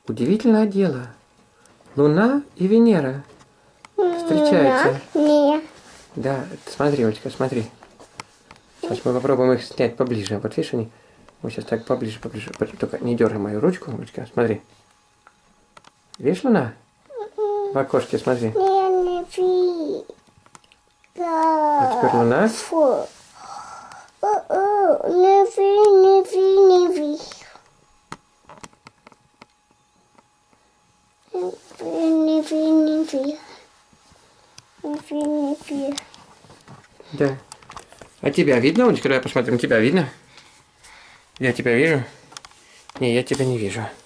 Удивительное дело. Луна и Венера встречаются. Нет. Да, смотри, Олечка, смотри. Сейчас мы попробуем их снять поближе. Вот видишь, они... Вот сейчас так поближе. Только не дергай мою ручку, Олечка, смотри. Видишь, Луна? В окошке, смотри. Я не вижу. А теперь Луна. Фу. Не вижу. Не вижу. Да. А тебя видно, Олечка? Давай посмотрим, тебя видно? Я тебя вижу? Не, я тебя не вижу.